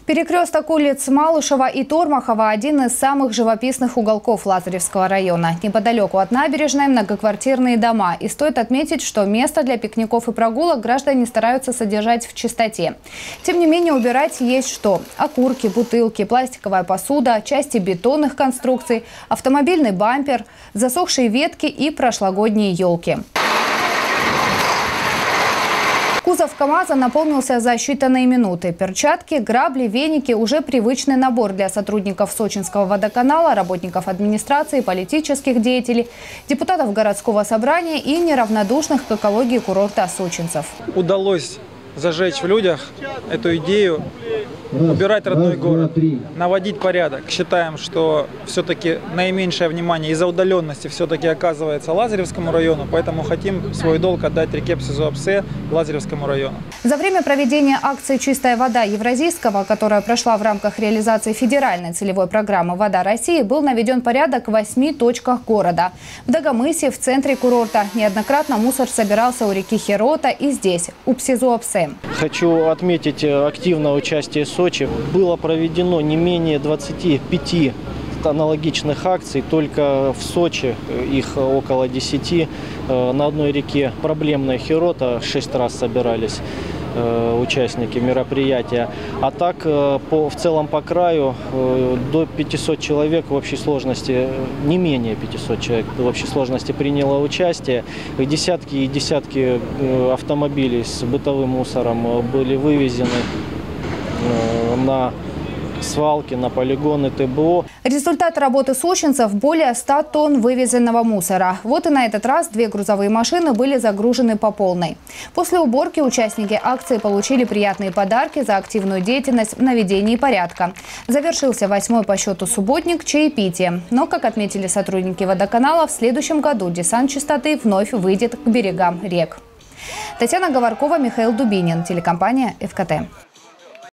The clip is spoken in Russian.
Перекресток улиц Малышева и Тормахова – один из самых живописных уголков Лазаревского района. Неподалеку от набережной многоквартирные дома. И стоит отметить, что место для пикников и прогулок граждане стараются содержать в чистоте. Тем не менее, убирать есть что: окурки, бутылки, пластиковая посуда, части бетонных конструкций, автомобильный бампер, засохшие ветки и прошлогодние елки. Кузов КАМАЗа наполнился за считанные минуты. Перчатки, грабли, веники – уже привычный набор для сотрудников Сочинского водоканала, работников администрации, политических деятелей, депутатов городского собрания и неравнодушных к экологии курорта сочинцев. Удалось зажечь в людях эту идею убирать родной город, наводить порядок. Считаем, что все-таки наименьшее внимание из-за удаленности все-таки оказывается Лазаревскому району, поэтому хотим свой долг отдать реке Псизуапсе, Лазаревскому району. За время проведения акции «Чистая вода» Евразийского, которая прошла в рамках реализации федеральной целевой программы «Вода России», был наведен порядок в 8 точках города. В Дагомысе, в центре курорта, неоднократно мусор собирался у реки Херота и здесь, у Псизуапсе. Хочу отметить активное участие Сочи. Было проведено не менее 25 аналогичных акций. Только в Сочи их около 10. На одной реке проблемная Херота 6 раз собирались участники мероприятия. А так в целом по краю до 500 человек в общей сложности, не менее 500 человек в общей сложности приняло участие. Десятки и десятки автомобилей с бытовым мусором были вывезены на свалки, на полигоны ТБО. Результат работы сочинцев – более 100 тонн вывезенного мусора. Вот и на этот раз 2 грузовые машины были загружены по полной. После уборки участники акции получили приятные подарки за активную деятельность в наведении порядка. Завершился 8-й по счету субботник чаепитием. Но, как отметили сотрудники водоканала, в следующем году десант чистоты вновь выйдет к берегам рек. Татьяна Говоркова, Михаил Дубинин, телекомпания ФКТ.